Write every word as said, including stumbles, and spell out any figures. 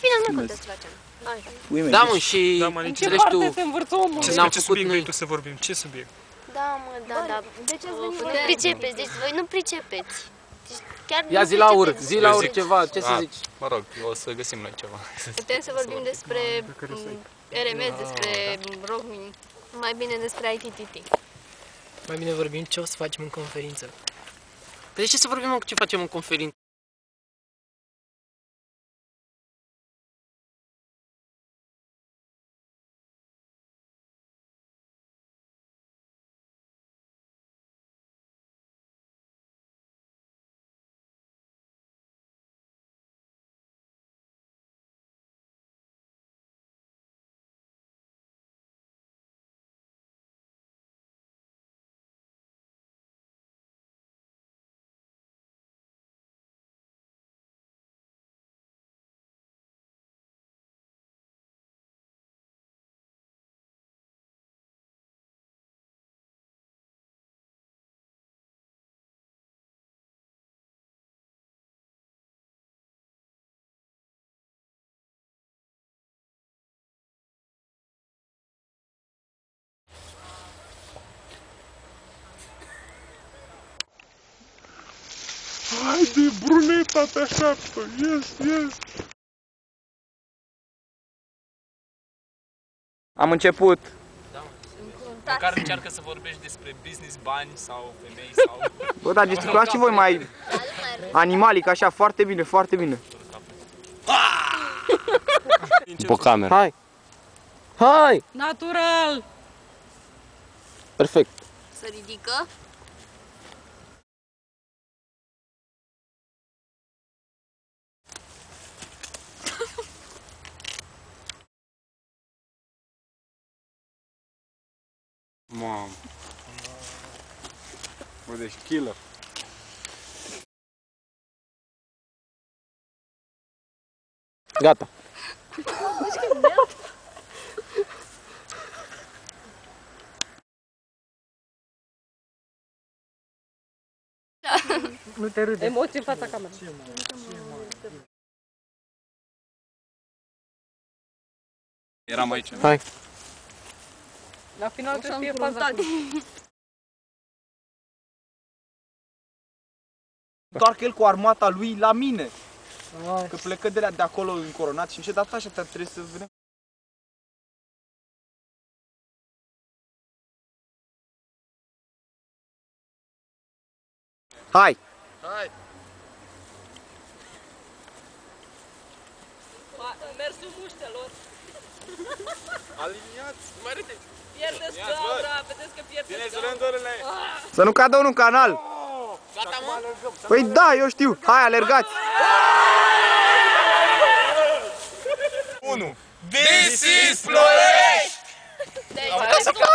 Bine, nu contează ce facem. Da, mă, și Da, mă, nici ce parte se învârță omul? Ce, ce subiect vrei tu să vorbim? Ce subiect? Da, mă, da, da. De ce ați venit? Nu pricepeți, deci voi nu pricepeți. Deci chiar Ia nu zi la ur, pricepeți. zi la ur ceva, ce să zici? Mă rog, o să găsim noi ceva. Putem să vorbim despre R M S, despre roaming, mai bine despre I T T T. Mai bine vorbim ce o să facem în conferință. Păi de ce să vorbim mă, ce facem în conferință? Haide, bruneta, te așteaptă! Yes, yes! Am început. Măcar încearcă să vorbești despre business, bani sau femei sau... Bă, dar gesticulați și voi mai animalic, așa, foarte bine, foarte bine. După cameră. Hai! Hai! Natural! Perfect. Să ridică. Mamă. Bă, deci killer. Gata. Nu te râde. Emoții în fața camerei. Eram aici. Hai. La final trebuie să fie fantastic. Întoarcă el cu armata lui la mine. Că plecă de, la, de acolo încoronat și ce dată așa trebuie să vedem. Hai! Hai! Mersul muștelor. Aliniați! Mai râdeți! Pierdeți gaura, vedeți că pierdeți Țineți gaura. rândurile! Să nu cadă unul în canal! Gata, mă? Păi da, eu știu! Hai, alergați! unu. This is Ploiești! Deci,